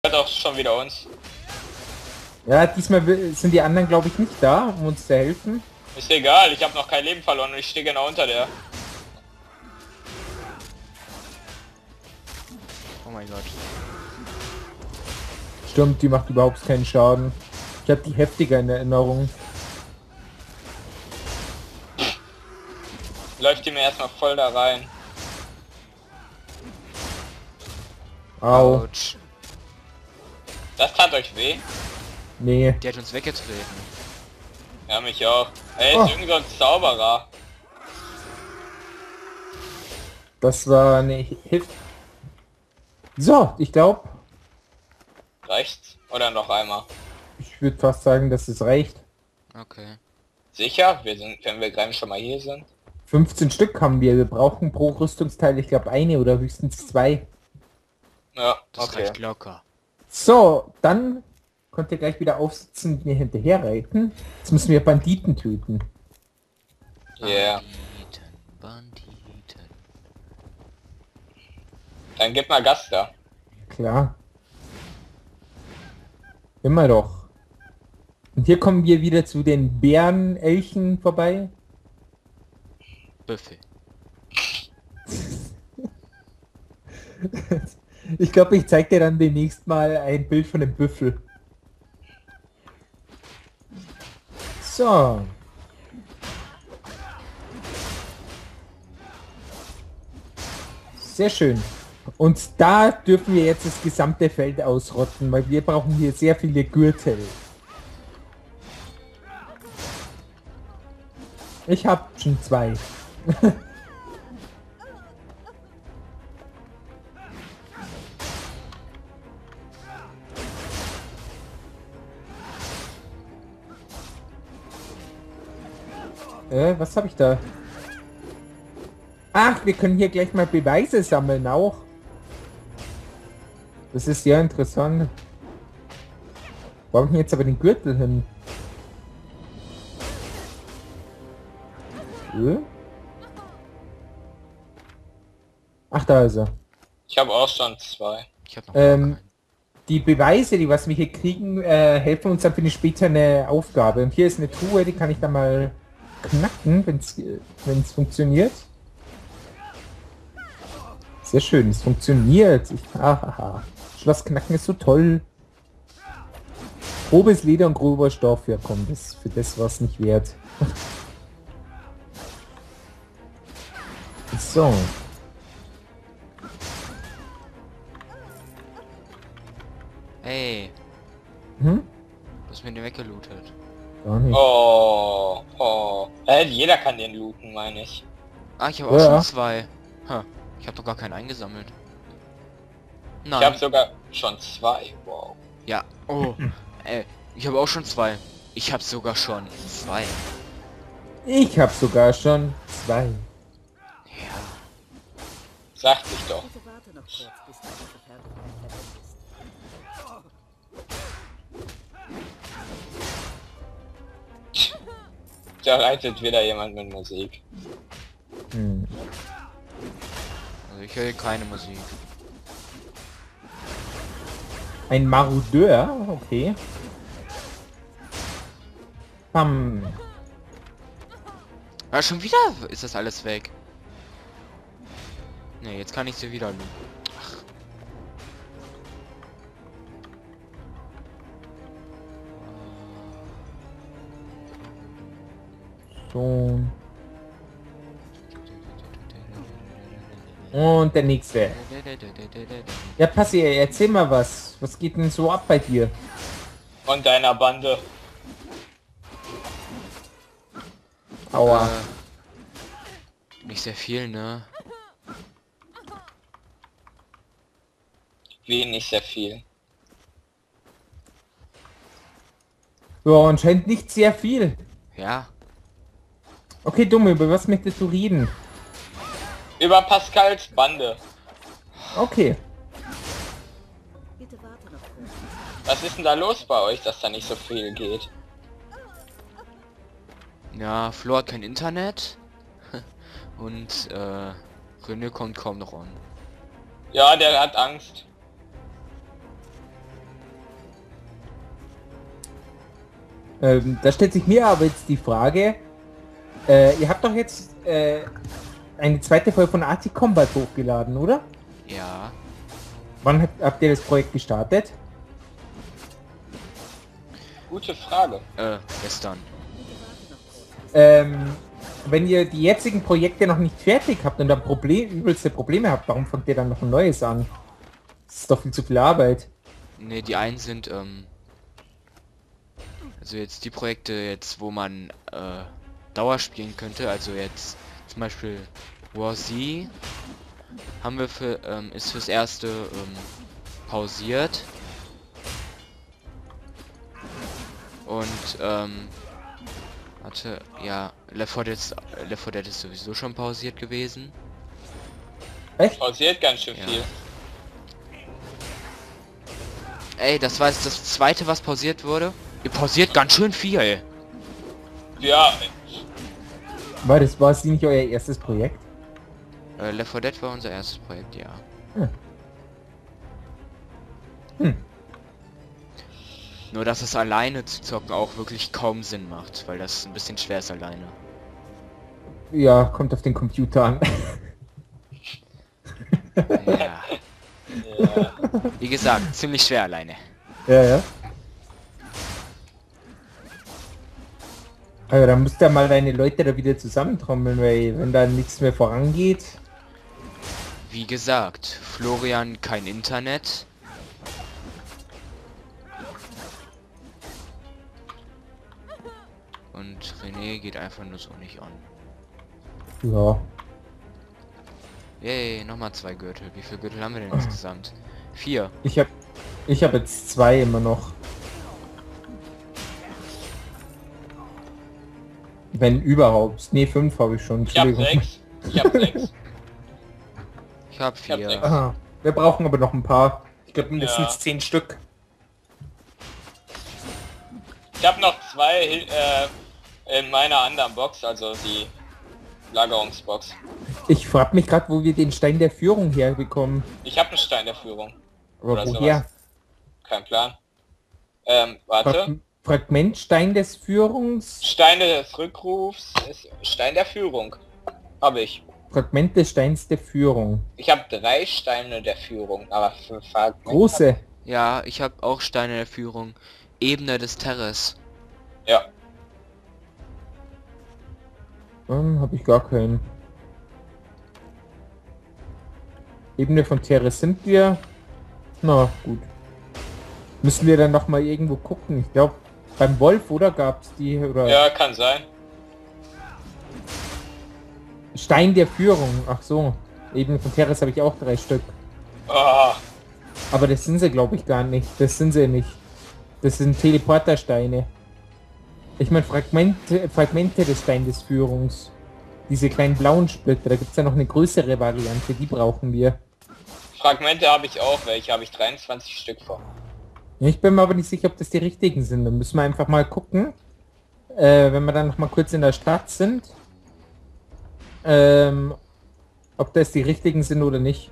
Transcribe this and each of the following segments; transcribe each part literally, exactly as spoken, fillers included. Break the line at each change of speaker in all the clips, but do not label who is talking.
Doch schon wieder uns.
Ja, diesmal will- sind die anderen, glaube ich, nicht da, um uns zu helfen.
Ist egal, ich habe noch kein Leben verloren und ich stehe genau unter der.
Oh mein Gott.
Stimmt, die macht überhaupt keinen Schaden. Ich habe die heftiger in Erinnerung.
Läuft die mir erstmal voll da rein.
Au.
Autsch.
Das tat euch weh?
Nee.
Die hat uns weggetreten.
Ja, mich auch. Ey,
Oh.
ist irgend so ein Zauberer.
Das war eine Hit. So, ich glaube,
Reicht's? Oder noch einmal?
ich würde fast sagen, dass es reicht.
Okay.
Sicher? Wir sind, wenn wir gerade schon mal hier sind.
fünfzehn Stück haben wir. Wir brauchen pro Rüstungsteil, ich glaube, eine oder höchstens zwei.
Ja,
Das
okay.
reicht locker.
So, dann könnt ihr gleich wieder aufsitzen und mir hinterher reiten. Jetzt müssen wir Banditen töten.
Yeah.
Banditen, Banditen.
Dann gib mal Gas da.
Klar. Immer doch. Und hier kommen wir wieder zu den Bärenelchen vorbei.
Büffel.
Ich glaube, ich zeige dir dann demnächst mal ein Bild von dem Büffel. So. Sehr schön. Und da dürfen wir jetzt das gesamte Feld ausrotten, weil wir brauchen hier sehr viele Gürtel. Ich habe schon zwei. Äh, was habe ich da? Ach, wir können hier gleich mal Beweise sammeln auch. Das ist sehr interessant. Wo habe ich denn jetzt aber den Gürtel hin? Äh? Ach, da ist er.
Ich habe auch schon zwei.
Ich hab noch
Ähm,
gar keinen.
Die Beweise, die was wir hier kriegen, äh, helfen uns dann für eine spätere Aufgabe. Und hier ist eine Truhe, die kann ich dann mal knacken, wenn es funktioniert. Sehr schön, es funktioniert. Ich, ahaha. Schloss knacken ist so toll. Grobes Leder und grober Stoff, ja komm, das für das war es nicht wert. So.
Ey,
Hm?
du hast mir den weggelootet.
Gar nicht.
Oh, oh. Äh, jeder kann den looten, meine ich.
Ah, ich habe auch
Ja.
schon zwei. Ha, ich habe doch gar keinen eingesammelt. Nein.
Ich habe sogar schon zwei. Wow.
Ja. Oh. Ey, ich habe auch schon zwei. Ich habe sogar schon zwei.
Ich habe sogar schon zwei.
Ja.
Sagte ich doch.
Bitte warte noch kurz, bis die ganze Fertigkeit fertig ist.
Da reitet wieder jemand mit Musik.
Hm.
Also ich höre keine Musik.
Ein Marodeur, okay. Bam.
Ah, schon wieder ist das alles weg. Ne, jetzt kann ich sie wieder looten. Ach.
So. Und der nächste. Ja, Passi, erzähl mal was. Was geht denn so ab bei dir?
Und deiner Bande.
Aua.
Äh, nicht sehr viel, ne?
Wie nicht sehr viel.
Ja, anscheinend nicht sehr viel.
Ja.
Okay, Dumme, über was möchtest du reden?
Über Pascals Bande.
Okay.
Bitte warte noch kurz.
Was ist denn da los bei euch, dass da nicht so viel geht?
Ja, Flo hat kein Internet. Und äh, René kommt kaum noch an.
Ja, der hat Angst.
Ähm, da stellt sich mir aber jetzt die Frage, äh, ihr habt doch jetzt äh, eine zweite Folge von Arctic Combat hochgeladen, oder?
Ja.
Wann habt, habt ihr das Projekt gestartet?
Gute Frage.
Äh, gestern.
Ähm, wenn ihr die jetzigen Projekte noch nicht fertig habt und dann Problem, übelste Probleme habt, warum fangt ihr dann noch ein neues an? Das ist doch viel zu viel Arbeit.
Ne, die einen sind, ähm... Also jetzt die Projekte jetzt, wo man, äh, Dauer spielen könnte, also jetzt zum Beispiel War Z haben wir für, ähm, ist fürs erste, ähm, pausiert. Und, ähm... Warte, ja, Left four Dead ist, Left four Dead ist sowieso schon pausiert gewesen.
Echt?
Pausiert ganz schön
Ja.
viel.
Ey, das war jetzt das zweite, was pausiert wurde. Ihr pausiert ganz schön viel.
Ja,
War das war es nicht euer erstes Projekt?
Äh, Left four Dead war unser erstes Projekt, ja.
Hm. Hm.
Nur, dass es alleine zu zocken auch wirklich kaum Sinn macht, weil das ein bisschen schwer ist alleine.
Ja, kommt auf den Computer an.
Ja.
ja.
Wie gesagt, ziemlich schwer alleine.
Ja, ja. Also dann musst du ja mal deine Leute da wieder zusammentrommeln, weil wenn da nichts mehr vorangeht.
Wie gesagt, Florian kein Internet. Und René geht einfach nur so nicht an.
Ja.
Yay, nochmal zwei Gürtel. Wie viele Gürtel haben wir denn insgesamt? Vier.
Ich hab ich habe jetzt zwei immer noch. Wenn überhaupt. Nee, fünf habe ich schon.
Ich hab
Entschuldigung.
sechs. Ich hab sechs.
Ich hab
Ich hab
vier.
sechs.
Aha. Wir brauchen aber noch ein paar. Ich glaube mindestens
Ja.
zehn Stück.
Ich hab noch zwei äh, in meiner anderen Box, also die Lagerungsbox.
Ich frage mich gerade, wo wir den Stein der Führung herbekommen.
Ich habe einen Stein der Führung.
Aber
Oder
woher?
Kein Plan. Ähm, warte.
Frag Fragmentstein des Führungs.
Steine des Rückrufs ist Stein der Führung. Habe ich.
Fragment des Steins der Führung.
Ich habe drei Steine der Führung, aber für Fragmente-
Große.
Ja, ich habe auch Steine der Führung. Ebene des Terres.
Ja.
Dann habe ich gar keinen. Ebene von Terre sind wir. Na gut. Müssen wir dann noch mal irgendwo gucken. Ich glaube beim Wolf, oder gab es die oder
Ja, kann sein.
Stein der Führung. Ach so. Ebene von Terres habe ich auch drei Stück.
Oh,
Aber das sind sie glaube ich gar nicht. Das sind sie nicht. Das sind Teleportersteine. Ich meine Fragmente, Fragmente des Stein des Führungs. Diese kleinen blauen Splitter. Da gibt es ja noch eine größere Variante. Die brauchen wir.
Fragmente habe ich auch, welche habe ich dreiundzwanzig Stück vor.
Ich bin mir aber nicht sicher, ob das die richtigen sind. Dann müssen wir einfach mal gucken. Äh, wenn wir dann noch mal kurz in der Stadt sind. Ähm, ob das die richtigen sind oder nicht.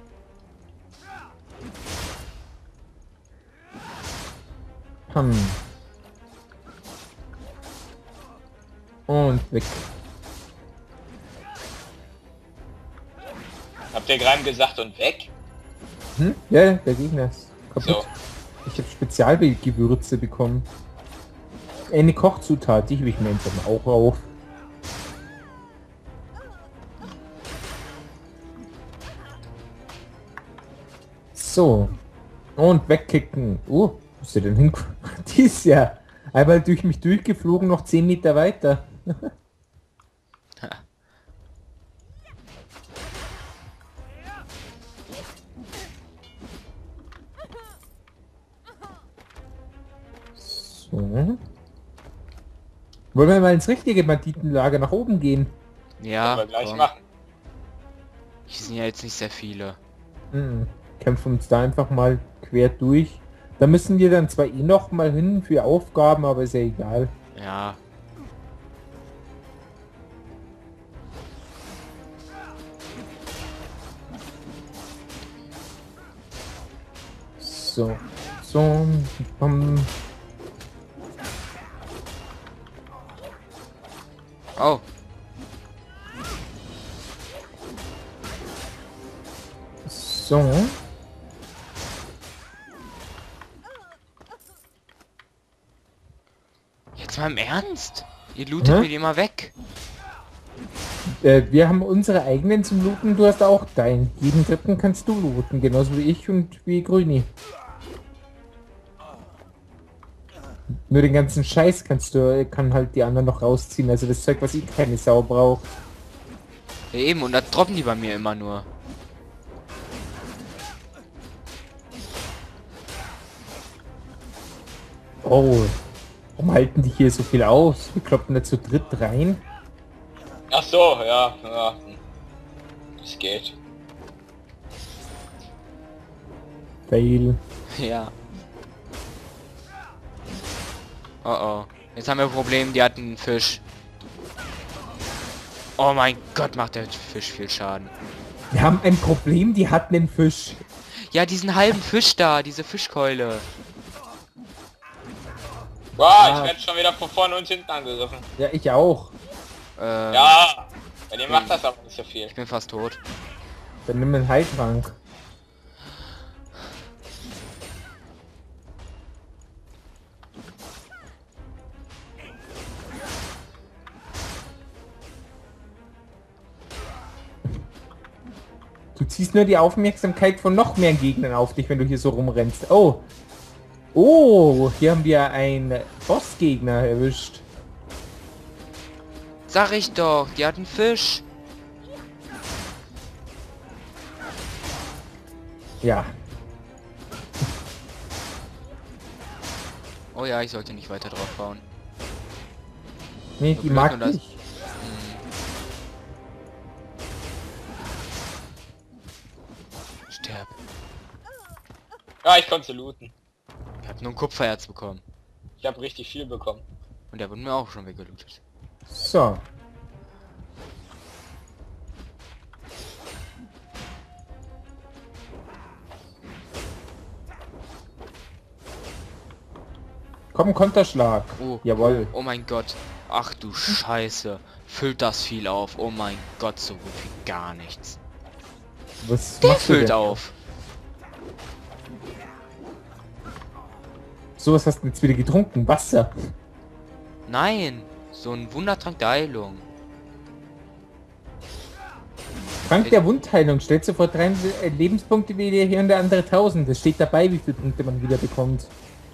Hm. Und weg.
Habt ihr gerade gesagt und weg?
Hm? Ja, der Gegner ist kaputt.
So.
Ich habe Spezialgewürze bekommen. Eine Kochzutat, die hebe ich mir einfach mal auch auf. So. Und wegkicken. Oh, wo ist der denn hin? Die ist ja einmal durch mich durchgeflogen, noch zehn Meter weiter. So. Wollen wir mal ins richtige Banditenlager nach oben gehen?
Ja,
Können wir gleich
komm.
machen.
Hier sind ja jetzt nicht sehr viele.
Mhm. Kämpfen uns da einfach mal quer durch. Da müssen wir dann zwar eh noch mal hin für Aufgaben, aber ist ja egal.
Ja.
So. So. Um.
Oh.
So.
Jetzt mal im Ernst? Ihr lootet
Hä?
mir die immer weg.
Äh, wir haben unsere eigenen zum Looten, du hast auch deinen. Jeden dritten kannst du looten, genauso wie ich und wie Grüni. Nur den ganzen Scheiß kannst du, kann halt die anderen noch rausziehen, also das Zeug, was eh keine Sau braucht.
Ja, eben, und da droppen die bei mir immer nur.
Oh, warum halten die hier so viel aus? Wir kloppen da zu dritt rein.
Ach so, ja, ja. Es geht.
Fail.
Ja. Oh oh. Jetzt haben wir ein Problem, die hatten einen Fisch. Oh mein Gott, macht der Fisch viel Schaden.
Wir haben ein Problem, die hatten den Fisch.
Ja, diesen halben Fisch da, diese Fischkeule.
Wow,
Ah.
ich werde schon wieder von vorne und hinten angegriffen.
Ja, ich auch.
Äh,
Ja, bei dem macht das aber nicht so viel.
Ich bin fast tot.
Dann nimm einen Heiltrank. Du ziehst nur die Aufmerksamkeit von noch mehr Gegnern auf dich, wenn du hier so rumrennst. Oh. Oh, hier haben wir einen Bossgegner erwischt.
Sag ich doch, die hatten Fisch.
Ja.
Oh ja, ich sollte nicht weiter drauf bauen.
Nee,
So
die
blöd
mag
nur das-
ich.
Sterb.
Ja, ich konnte looten.
Ich hab nur ein Kupfererz bekommen.
Ich habe richtig viel bekommen.
Und der wurde mir auch schon weggelootet.
So. Komm, Konterschlag.
Oh,
Jawohl.
oh mein Gott. Ach du Scheiße. Füllt das viel auf. Oh mein Gott, so gut wie gar nichts.
Was
Der
machst du
füllt
denn?
auf.
So, was hast du jetzt wieder getrunken? Wasser.
Nein. So ein Wundertrank der Heilung.
Trank der Wundheilung stellt sofort drei äh, Lebenspunkte wie der hier und der andere tausend. Das steht dabei, wie viele Punkte man wieder bekommt.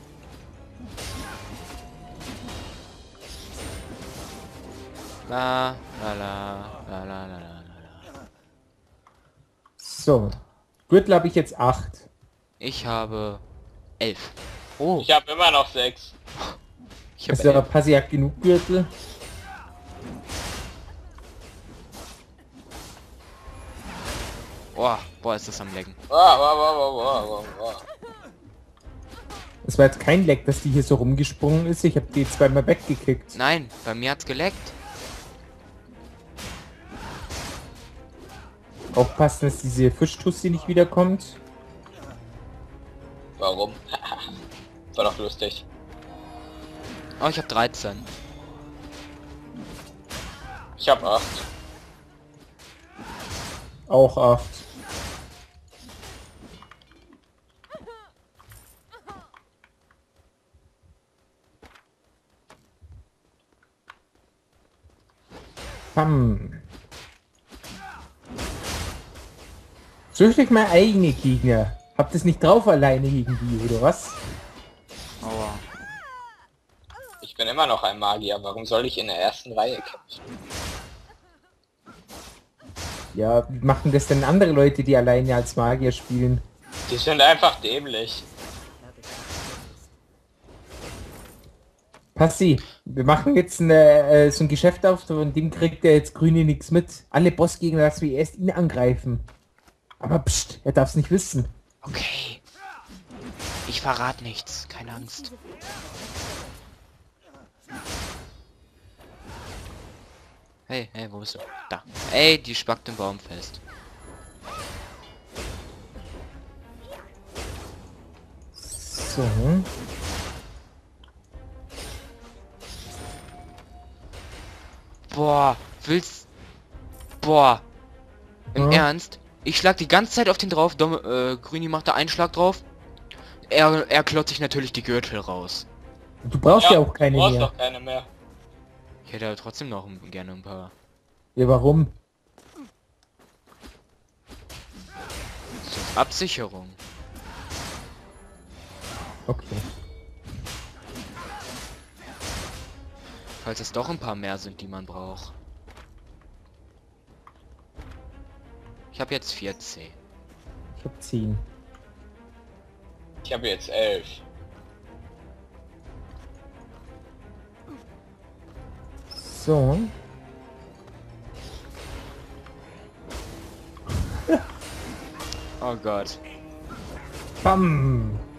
La la la la la la la la.
So. Gürtel habe ich jetzt acht.
Ich habe elf. Oh,
Ich habe immer noch sechs.
ich
Ist
habe
aber
elf.
Passi hat genug Gürtel.
Oh, boah, ist das am Lecken.
Wow, wow, wow, wow, wow, wow.
Es war jetzt kein Leck, dass die hier so rumgesprungen ist. Ich habe die zweimal weggekickt.
Nein, bei mir hat's geleckt.
Aufpassen, dass diese Fischtussi nicht wiederkommt.
Warum? War doch lustig.
Oh, ich habe dreizehn.
Ich habe acht.
Auch acht. Pam. Sucht euch mal eigene Gegner. Habt es nicht drauf alleine gegen die, oder was?
Aua.
Ich bin immer noch ein Magier. Warum soll ich in der ersten Reihe kämpfen?
Ja, wie machen das denn andere Leute, die alleine als Magier spielen?
Die sind einfach dämlich.
Passi, wir machen jetzt eine, äh, so ein Geschäft auf, von dem kriegt der jetzt Grüne nichts mit. Alle Bossgegner lassen wir erst ihn angreifen. Aber pst, er darf es nicht wissen.
Okay. Ich verrate nichts. Keine Angst. Hey, hey, wo bist du? Da. Ey, die spackt im Baum fest.
So.
Boah, willst... Boah. Im
Ja.
Ernst? Ich schlag die ganze Zeit auf den drauf, Dom äh, Grüni macht da einen Schlag drauf. Er, er klotzt sich natürlich die Gürtel raus.
Du brauchst ja, auch keine
du brauchst
mehr.
doch keine mehr.
Ich hätte aber trotzdem noch ein, gerne ein paar.
Ja, warum?
Zur Absicherung.
Okay.
Falls es doch ein paar mehr sind, die man braucht. Ich habe jetzt vierzehn.
Ich hab zehn.
Ich habe jetzt elf.
So.
Oh Gott.
Bam.